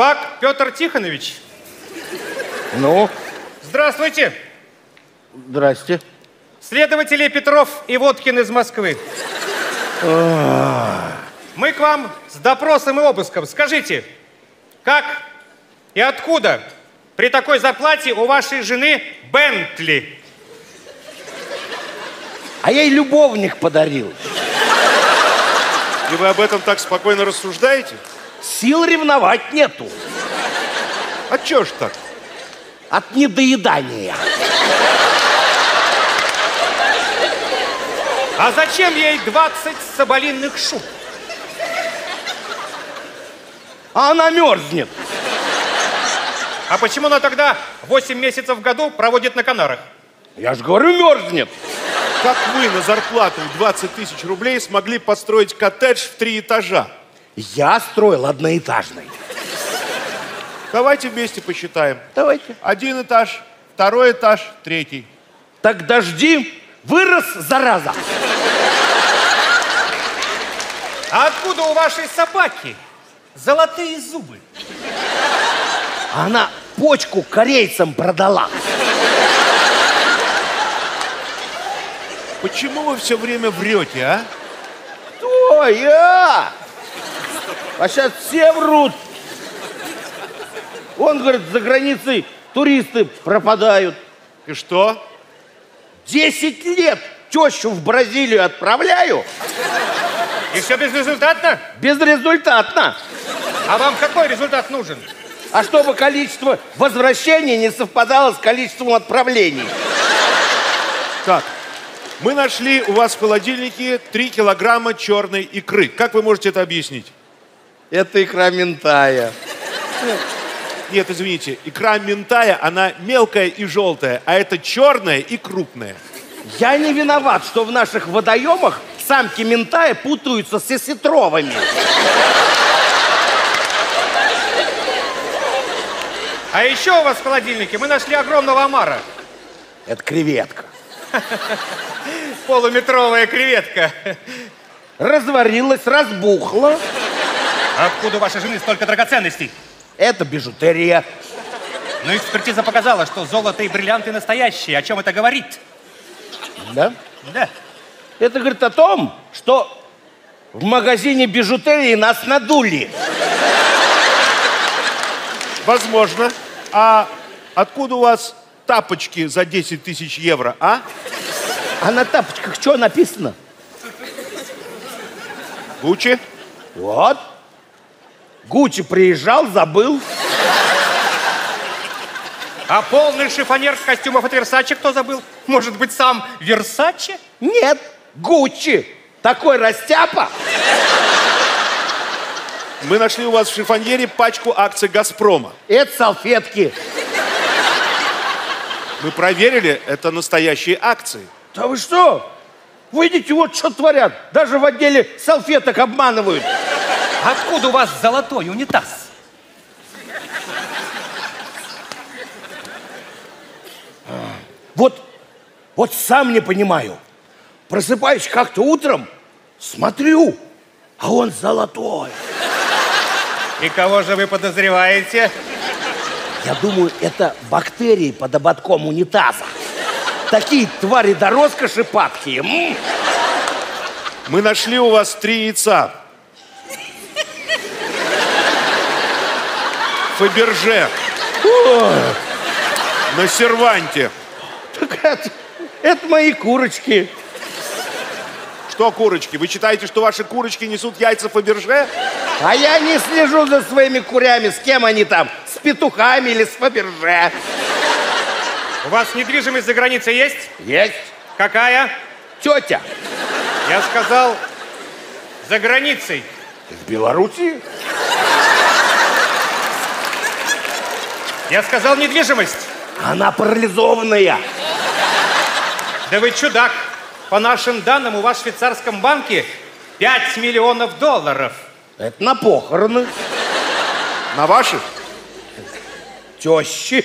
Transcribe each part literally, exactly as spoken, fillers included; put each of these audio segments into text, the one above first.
Шпак Петр Тихонович. Ну? Здравствуйте. Здрасте. Следователи Петров и Водкин из Москвы. Мы к вам с допросом и обыском. Скажите, как и откуда при такой зарплате у вашей жены Бентли? А я ей любовник подарил. И вы об этом так спокойно рассуждаете? Сил ревновать нету. А чё ж так? От недоедания. А зачем ей двадцать соболиных шуб? А она мерзнет. А почему она тогда восемь месяцев в году проводит на Канарах? Я же говорю, мерзнет. Как вы на зарплату в двадцать тысяч рублей смогли построить коттедж в три этажа? Я строил одноэтажный. Давайте вместе посчитаем. Давайте. Один этаж, второй этаж, третий. Так дожди, вырос, зараза. А откуда у вашей собаки золотые зубы? Она почку корейцам продала. Почему вы все время врете, а? Кто я? А сейчас все врут. Он, говорит, за границей туристы пропадают. И что? Десять лет тещу в Бразилию отправляю. И все безрезультатно? Безрезультатно. А вам какой результат нужен? А чтобы количество возвращений не совпадало с количеством отправлений. Так, мы нашли у вас в холодильнике три килограмма черной икры. Как вы можете это объяснить? Это икра минтая. Нет, извините, икра минтая, она мелкая и желтая, а это черная и крупная. Я не виноват, что в наших водоемах самки минтая путаются с осетровыми. А еще у вас в холодильнике мы нашли огромного омара. Это креветка. Полуметровая креветка. Разварилась, разбухла. Откуда у вашей жены столько драгоценностей? Это бижутерия. Но экспертиза показала, что золото и бриллианты настоящие. О чем это говорит? Да? Да. Это говорит о том, что в магазине бижутерии нас надули. Возможно. А откуда у вас тапочки за десять тысяч евро, а? А на тапочках что написано? Гуччи? Вот. Гуччи приезжал, забыл. А полный шифонер костюмов от Версаче кто забыл? Может быть, сам Версаче? Нет, Гуччи. Такой растяпа. Мы нашли у вас в шифоньере пачку акций «Газпрома». Это салфетки. Мы проверили, это настоящие акции. Да вы что? Вы видите, вот что творят. Даже в отделе салфеток обманывают. Откуда у вас золотой унитаз? Вот, вот сам не понимаю. Просыпаюсь как-то утром, смотрю, а он золотой. И кого же вы подозреваете? Я думаю, это бактерии под ободком унитаза. Такие твари до роскоши падкие. М-м. Мы нашли у вас три яйца. Фаберже. На серванте. Так это, это мои курочки. Что курочки? Вы считаете, что ваши курочки несут яйца Фаберже? А я не слежу за своими курями, с кем они там, с петухами или с Фаберже. У вас недвижимость за границей есть? Есть. Какая? Тетя. Я сказал, за границей. В Беларуси? Я сказал, недвижимость. Она парализованная. Да вы чудак. По нашим данным, у вас в швейцарском банке пять миллионов долларов. Это на похороны. На ваши? Тещи.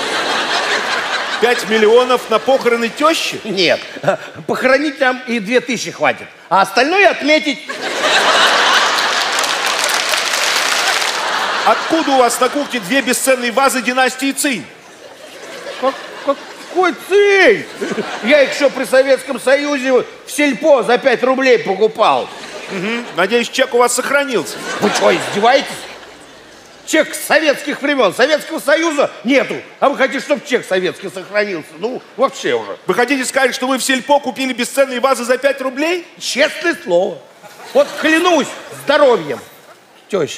Пять миллионов на похороны тещи? Нет. Похоронить там и две тысячи хватит. А остальное отметить. Откуда у вас на кухне две бесценные вазы династии Цинь? Как, какой Цинь? Я их еще при Советском Союзе в сельпо за пять рублей покупал. Угу. Надеюсь, чек у вас сохранился. Вы что, издеваетесь? Чек с советских времен. Советского Союза нету. А вы хотите, чтобы чек советский сохранился? Ну, вообще уже. Вы хотите сказать, что вы в сельпо купили бесценные вазы за пять рублей? Честное слово. Вот клянусь здоровьем тещи.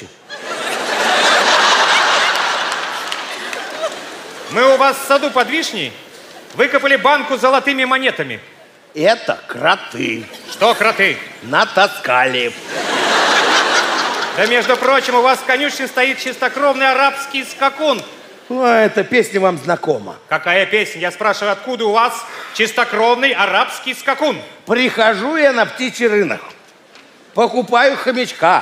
Мы у вас в саду под вишней выкопали банку с золотыми монетами. Это кроты. Что кроты? Натаскали. Да, между прочим, у вас в конюшне стоит чистокровный арабский скакун. Ну, а эта песня вам знакома. Какая песня? Я спрашиваю, откуда у вас чистокровный арабский скакун? Прихожу я на птичий рынок. Покупаю хомячка.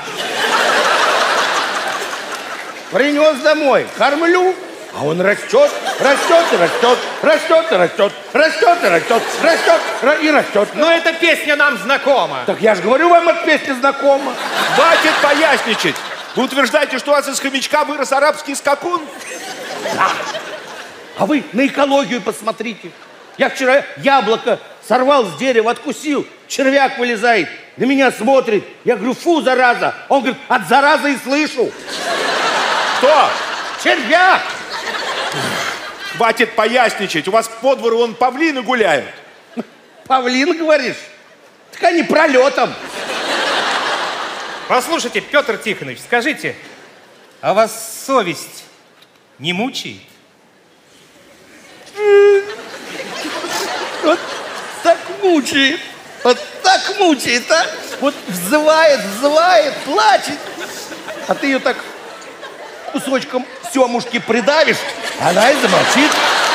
Принес домой. Кормлю. А он растет, растет и растет, растет и растет, растет и растет, растет и растет. Но эта песня нам знакома. Так я же говорю, вам эта песня знакома. Хватит поясничать. Вы утверждаете, что у вас из хомячка вырос арабский скакун? Да. А вы на экологию посмотрите. Я вчера яблоко сорвал с дерева, откусил, червяк вылезает, на меня смотрит. Я говорю, фу, зараза. Он говорит, от заразы и слышу. Кто? Червяк. Хватит поясничать. У вас по двору вон павлины гуляют. Павлин, говоришь? Так они пролетом. Послушайте, Петр Тихонович, скажите, а вас совесть не мучает? Вот так мучает. Вот так мучает, а? Вот взывает, взывает, плачет. А ты ее так кусочком семушки придавишь, она и замолчит.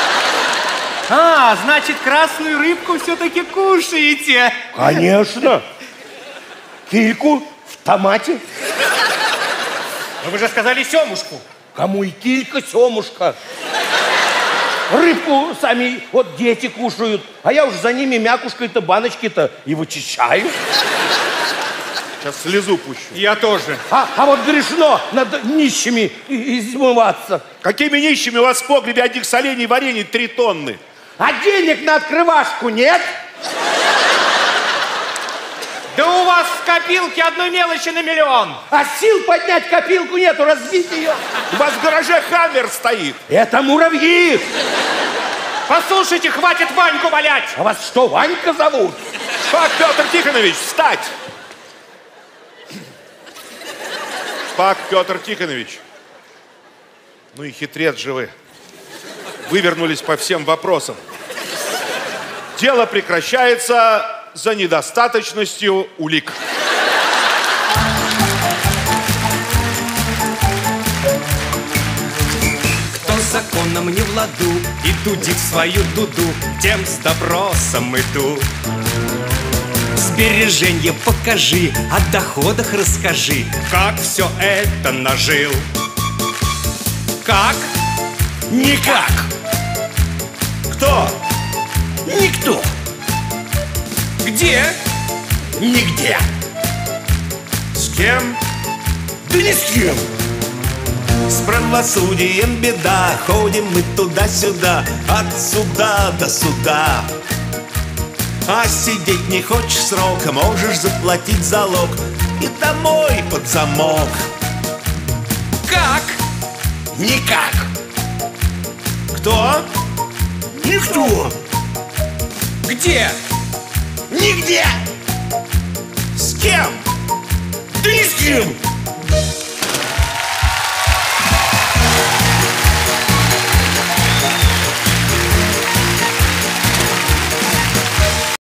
А, значит, красную рыбку все-таки кушаете? Конечно. Кильку в томате. Но вы же сказали семушку. Кому и килька, семушка. Рыбку сами вот дети кушают, а я уж за ними мякушкой-то, баночки-то и вычищаю. Сейчас слезу пущу. Я тоже. А, а вот грешно над нищими и- измываться. Какими нищими у вас в погребе одних солений и варений три тонны? А денег на открывашку нет? Да у вас в копилке одной мелочи на миллион. А сил поднять копилку нету, разбить ее. У вас в гараже хаммер стоит. Это муравьи. Послушайте, хватит Ваньку валять. А вас что, Ванька зовут? Шпак Петр Тихонович, встать! Шпак Петр Тихонович. Ну и хитрец же вы. Вывернулись по всем вопросам. Дело прекращается за недостаточностью улик. Кто с законом не в ладу и дудит свою дуду, тем с допросом иду. Сбереженье покажи, о доходах расскажи, как все это нажил. Как? Никак. Кто? Никто. Где? Нигде. С кем? Да ни с кем. С правосудием беда, ходим мы туда-сюда, от суда до суда. А сидеть не хочешь срока, можешь заплатить залог и домой под замок. Как? Никак. Кто? Никто. Где? Нигде. С кем? Да ни с кем.